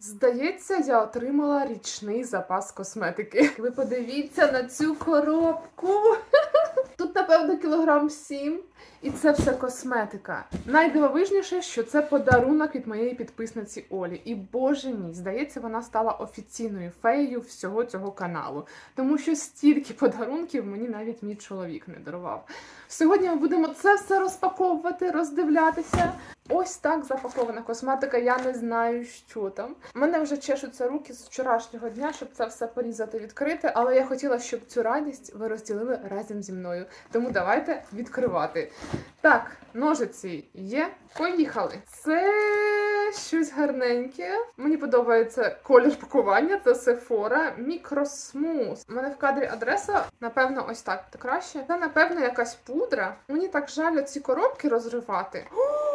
Здається, я отримала річний запас косметики. Ви подивіться на цю коробку. Тут, напевно, кілограм 7. І це все косметика. Найдивовижніше, що це подарунок від моєї підписниці Олі. І, боже мій, здається, вона стала офіційною феєю всього цього каналу. Тому що стільки подарунків мені навіть мій чоловік не дарував. Сьогодні ми будемо це все розпаковувати, роздивлятися. Ось так запакована косметика, я не знаю, що там. У мене вже чешуться руки з вчорашнього дня, щоб це все порізати, відкрити, але я хотіла, щоб цю радість ви розділили разом зі мною. Тому давайте відкривати. Так, ножиці є. Поїхали. Це щось гарненьке. Мені подобається колір пакування, це Sephora Micro Smooth. У мене в кадрі адреса, напевно, ось так, то краще. Це, напевно, якась пудра. Мені так жаль ці коробки розривати.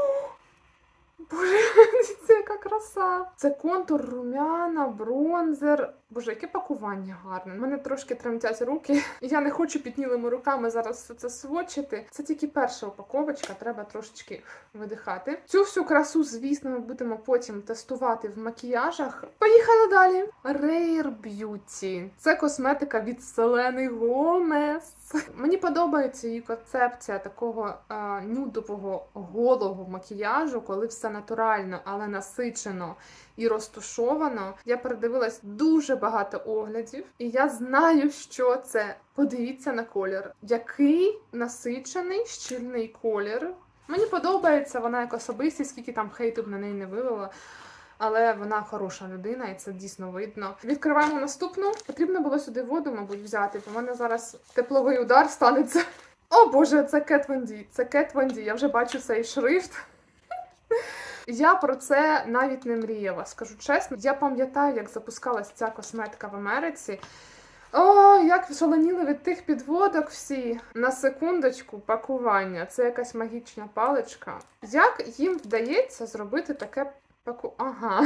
Боже, це яка краса! Це контур, румяна, бронзер. Боже, яке пакування гарне. У мене трошки тремтять руки. Я не хочу піднілими руками зараз все це свочити. Це тільки перша упаковочка, треба трошечки видихати. Цю всю красу, звісно, ми будемо потім тестувати в макіяжах. Поїхали далі! Rare Beauty. Це косметика від Селени Гомес. Мені подобається її концепція такого нюдового голого макіяжу, коли все натурально, але насичено і розтушовано. Я передивилась дуже багато оглядів, і я знаю, що це. Подивіться на колір. Який насичений, щільний колір. Мені подобається вона як особистість, скільки там хейту б на неї не вивела. Але вона хороша людина, і це дійсно видно. Відкриваємо наступну. Потрібно було сюди воду, мабуть, взяти, бо в мене зараз тепловий удар станеться. О, Боже, це Kat Von D. Це Kat Von D. Я вже бачу цей шрифт. Я про це навіть не мріяла, скажу чесно. Я пам'ятаю, як запускалась ця косметика в Америці. О, як шаленіли від тих підводок всі. На секундочку, пакування. Це якась магічна паличка. Як їм вдається зробити таке Ага.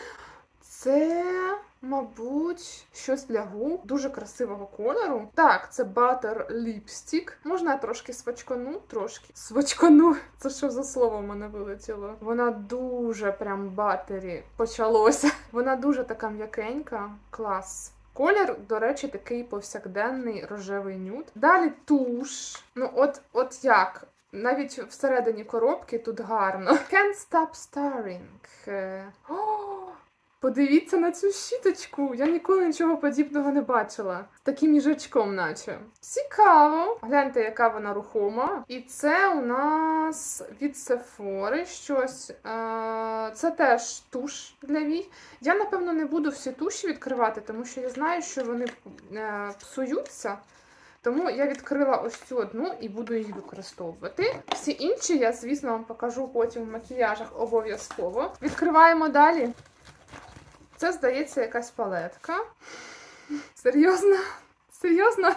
Це, мабуть, щось для губ. Дуже красивого кольору. Так, це Butter Lipstick. Можна я трошки свачкану? Трошки. Свачкану. Це що за слово в мене вилетіло? Вона дуже прям баттері почалося. Вона дуже така м'якенька. Клас. Колір, до речі, такий повсякденний рожевий нюд. Далі туш. Ну, от як? Навіть всередині коробки тут гарно. Can't Stop Staring. О, подивіться на цю щіточку. Я ніколи нічого подібного не бачила. З таким їжачком наче. Цікаво. Гляньте, яка вона рухома. І це у нас від Sephora щось. Це теж туш для вій. Я, напевно, не буду всі туші відкривати, тому що я знаю, що вони псуються. Тому я відкрила ось цю одну і буду її використовувати. Всі інші я, звісно, вам покажу потім в макіяжах обов'язково. Відкриваємо далі. Це, здається, якась палетка. Серйозно? Серйозно?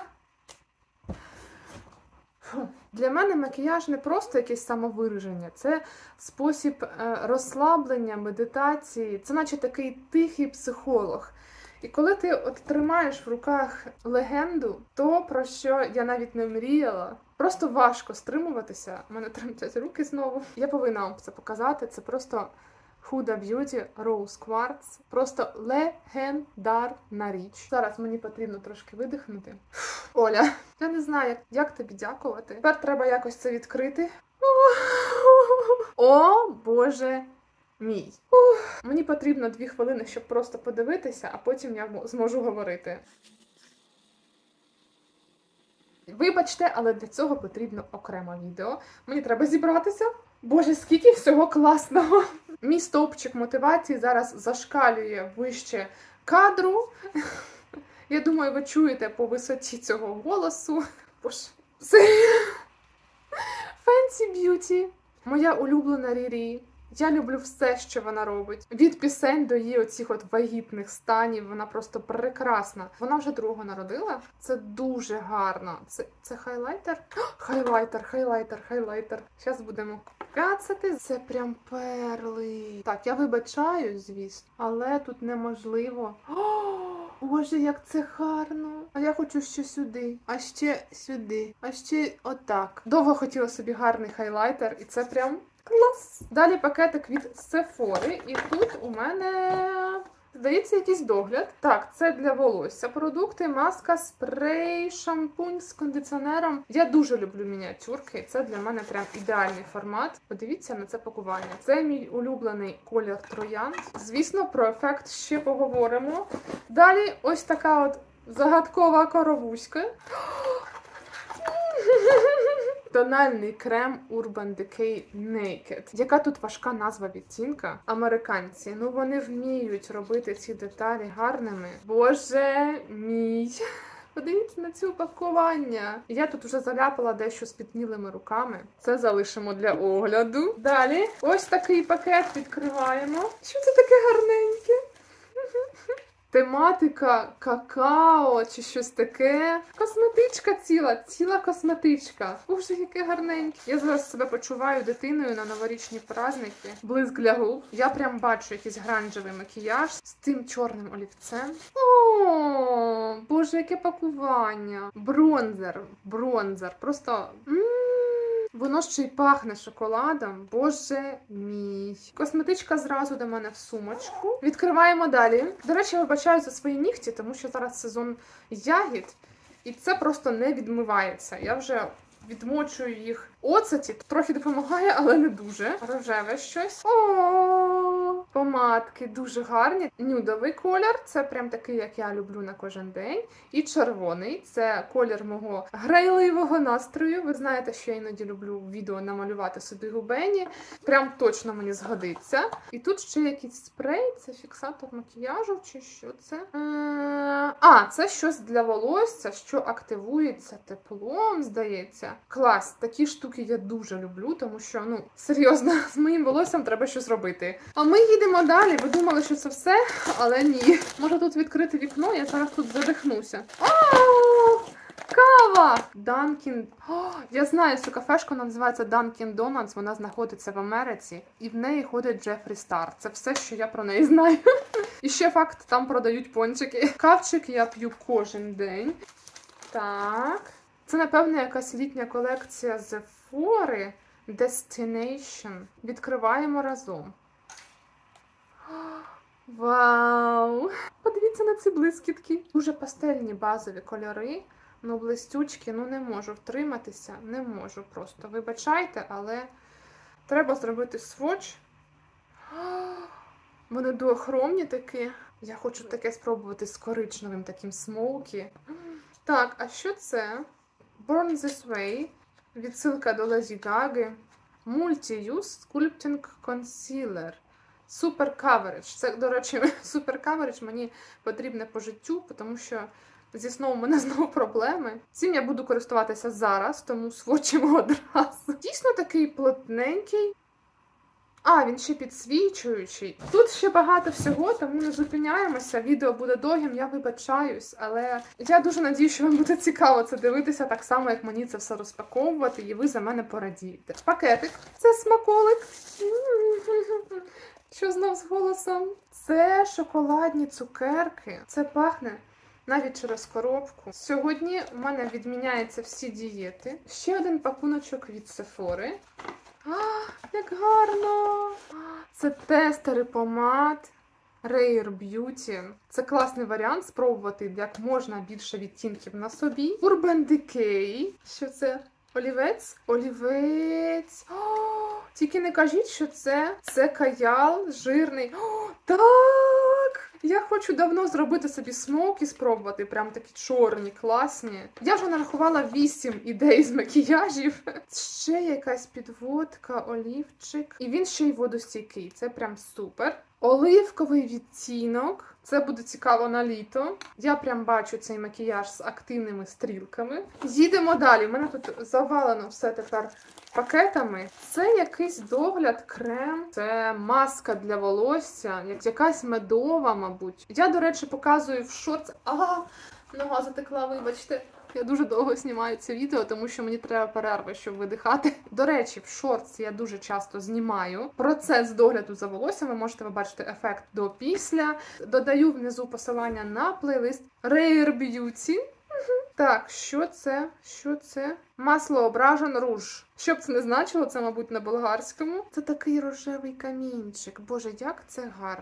Фу. Для мене макіяж не просто якесь самовираження. Це спосіб розслаблення, медитації. Це наче такий тихий психолог. І коли ти от тримаєш в руках легенду, то, про що я навіть не мріяла, просто важко стримуватися. У мене тремтять руки знову. Я повинна вам це показати. Це просто Huda Beauty Rose Quartz. Просто легендарна річ. Зараз мені потрібно трошки видихнути. Оля, я не знаю, як тобі дякувати. Тепер треба якось це відкрити. О, Боже мій. Мені потрібно 2 хвилини, щоб просто подивитися, а потім я зможу говорити. Вибачте, але для цього потрібно окреме відео. Мені треба зібратися. Боже, скільки всього класного. Мій стовпчик мотивації зараз зашкалює вище кадру. Я думаю, ви чуєте по висоті цього голосу. Боже, Fenty Beauty. Моя улюблена Рірі. Я люблю все, що вона робить. Від пісень до її оцих от вагітних станів. Вона просто прекрасна. Вона вже другого народила. Це дуже гарно. Це хайлайтер? Хайлайтер. Зараз будемо кацати. Це прям перли. Так, я вибачаю, звісно. Але тут неможливо. Боже, як це гарно. А я хочу ще сюди. А ще сюди. А ще отак. Довго хотіла собі гарний хайлайтер. І це прям клас! Далі пакетик від Sephora, і тут у мене Здається, якийсь догляд. Так, це для волосся продукти, маска, спрей, шампунь з кондиціонером. Я дуже люблю мініатюрки. Це для мене прям ідеальний формат. Подивіться на це пакування. Це мій улюблений колір троянд. Звісно, про ефект ще поговоримо. Далі ось така от загадкова коровуська. Тональний крем Urban Decay Naked. Яка тут важка назва відтінка? Американці. Ну вони вміють робити ці деталі гарними. Боже мій. Подивіться на це упакування. Я тут вже заляпала дещо спітнілими руками. Це залишимо для огляду. Далі ось такий пакет відкриваємо. Що це таке гарненьке? Тематика какао чи щось таке. Косметичка ціла косметичка. Боже, яке гарненьке. Я зараз себе почуваю дитиною на новорічні праздники. Блиск для губ. Я прям бачу якийсь гранжевий макіяж з тим чорним олівцем. О, боже, яке пакування. Бронзер. Просто... Воно ще й пахне шоколадом. Боже мій. Косметичка зразу до мене в сумочку. Відкриваємо далі. До речі, вибачаю за свої нігті, тому що зараз сезон ягід. І це просто не відмивається. Я вже відмочую їх оцеті. Трохи допомагає, але не дуже. Рожеве щось. О, помадки дуже гарні. Нюдовий колір. Це прям такий, як я люблю на кожен день. І червоний. Це колір мого грайливого настрою. Ви знаєте, що я іноді люблю в відео намалювати собі губені. Прям точно мені згодиться. І тут ще якийсь спрей. Це фіксатор макіяжу чи що це? Це щось для волосся, що активується теплом, здається. Клас. Такі штуки я дуже люблю, тому що, серйозно, з моїм волоссям треба щось робити. А ми їдемо далі. Ви думали, що це все? Але ні. Може тут відкрити вікно? Я зараз тут задихнуся. Кава! Dunkin'. Я знаю цю кафешку, вона називається Dunkin' Donuts, вона знаходиться в Америці. І в неї ходить Джефрі Стар. Це все, що я про неї знаю. І ще факт, там продають пончики. Кавчик я п'ю кожен день. Так. Це, напевно, якась літня колекція Sephora Destination. Відкриваємо разом. Вау! Подивіться на ці блискітки. Дуже пастельні базові кольори. Блистючки, не можу втриматися. Не можу просто. Вибачайте, але треба зробити сводч. Вони дуохромні такі. Я хочу таке спробувати з коричневим таким смоукі. Так, а що це? Born This Way. Відсилка до Леді Гаги. Multi-Use Sculpting Concealer. Super Coverage. Це, до речі, Super Coverage мені потрібне по життю, тому що зі сном у мене знову проблеми. Цим я буду користуватися зараз, тому свочимо одразу. Дійсно такий плотненький. Він ще підсвічуючий. Тут ще багато всього, тому не зупиняємося. Відео буде довгим, я вибачаюсь, але я дуже надію, що вам буде цікаво це дивитися, так само, як мені це все розпаковувати, і ви за мене порадієте. Пакетик. Це смаколик. Що знов з голосом? Це шоколадні цукерки. Це пахне навіть через коробку. Сьогодні у мене відміняються всі дієти. Ще один пакуночок від Sephora. Як гарно! Це тестери помад Rare Beauty. Це класний варіант спробувати як можна більше відтінків на собі. Urban Decay. Що це? Олівець? Олівець. Тільки не кажіть, що це каял жирний. Так! Я хочу давно зробити собі смоукі, спробувати, прям такі чорні, класні. Я вже нарахувала 8 ідей з макіяжів. Ще якась підводка, олівчик. І він ще й водостійкий, це прям супер. Оливковий відтінок. Це буде цікаво на літо. Я прям бачу цей макіяж з активними стрілками. Їдемо далі. У мене тут завалено все тепер пакетами. Це якийсь догляд, крем. Це маска для волосся. Якась медова, мабуть. Я, до речі, показую в шорт. Нога затекла, вибачте. Я дуже довго знімаю це відео, тому що мені треба перерви, щоб видихати. До речі, в шортс я дуже часто знімаю процес догляду за волоссям. Ви можете побачити ефект до-після. Додаю внизу посилання на плейлист Rare Beauty. Так, що це? Що це? Масло ображен руж. Що б це не значило, це, мабуть, на болгарському. Це такий рожевий камінчик. Боже, як це гарно.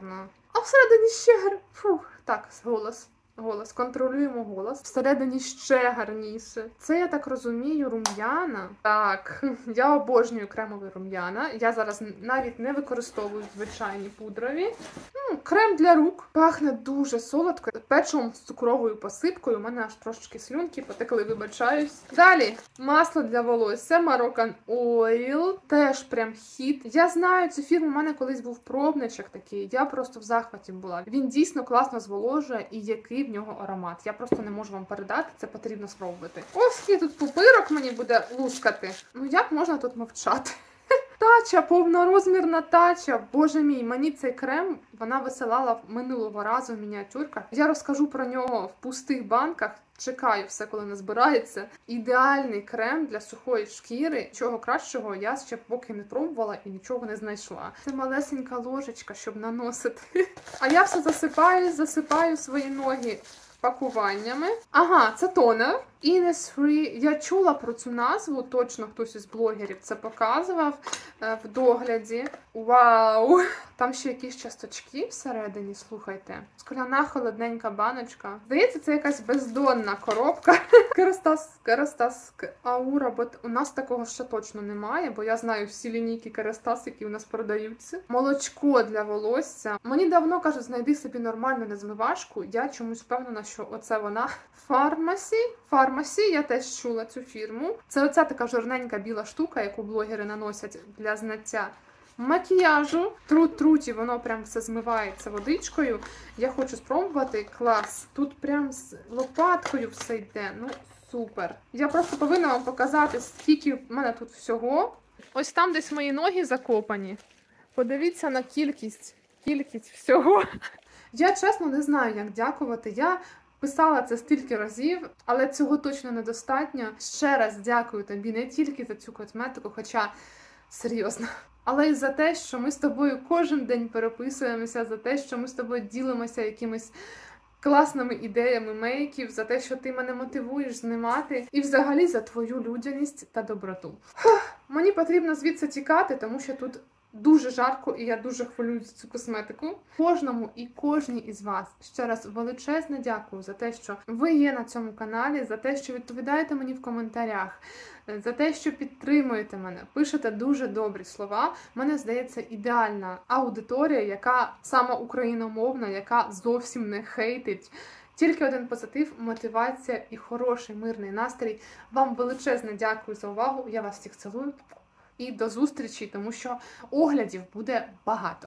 А всередині ще фух, так, голос, контролюємо голос. Всередині ще гарніше. Це, я так розумію, рум'яна. Так, я обожнюю кремові рум'яна. Я зараз навіть не використовую звичайні пудрові. Крем для рук. Пахне дуже солодко. Печивом з цукровою посипкою. У мене аж трошечки слюнки потекли, вибачаюсь. Далі, масло для волосся Moroccan Oil. Теж прям хіт. Я знаю цю фірму, у мене колись був пробничок такий. Я просто в захваті була. Він дійсно класно зволожує і який в нього аромат. Я просто не можу вам передати, це потрібно спробувати. Ось який тут пупирок мені буде лускати. Ну як можна тут мовчати? Тача, повнорозмірна тача. Боже мій, мені цей крем вона висилала минулого разу в мініатюрках. Я розкажу про нього в пустих банках. Чекаю все, коли назбирається. Ідеальний крем для сухої шкіри. Чого кращого я ще поки не пробувала і нічого не знайшла. Це малесенька ложечка, щоб наносити. А я все засипаю свої ноги пакуваннями. Ага, це тонер. Innisfree. Я чула про цю назву, точно хтось із блогерів це показував в догляді. Вау! Там ще якісь часточки всередині, слухайте. Скляна холодненька баночка. Здається, це якась бездонна коробка. Керастас, Аура, бо у нас такого ще точно немає, бо я знаю всі лінійки Керастас, які у нас продаються. Молочко для волосся. Мені давно кажуть, знайди собі нормальну незмивашку. Я чомусь впевнена, що оце вона. Фармасі, я теж чула цю фірму. Це оця така жирненька біла штука, яку блогери наносять для зняття макіяжу. Труті, воно прям все змивається водичкою. Я хочу спробувати. Клас. Тут прям з лопаткою все йде. Ну, супер. Я просто повинна вам показати, скільки в мене тут всього. Ось там десь мої ноги закопані. Подивіться на кількість всього. Я чесно не знаю, як дякувати. Я писала це стільки разів, але цього точно недостатньо. Ще раз дякую тобі не тільки за цю косметику, хоча серйозно, але й за те, що ми з тобою кожен день переписуємося, за те, що ми з тобою ділимося якимись класними ідеями мейків, за те, що ти мене мотивуєш знімати, і взагалі за твою людяність та доброту. Мені потрібно звідси тікати, тому що тут дуже жарко, і я дуже хвилююсь за цю косметику. Кожному і кожній із вас ще раз величезне дякую за те, що ви є на цьому каналі, за те, що відповідаєте мені в коментарях, за те, що підтримуєте мене, пишете дуже добрі слова. Мене здається, ідеальна аудиторія, яка саме україномовна, яка зовсім не хейтить. Тільки один позитив, мотивація і хороший мирний настрій. Вам величезне дякую за увагу. Я вас всіх цілую. І до зустрічі, тому що оглядів буде багато.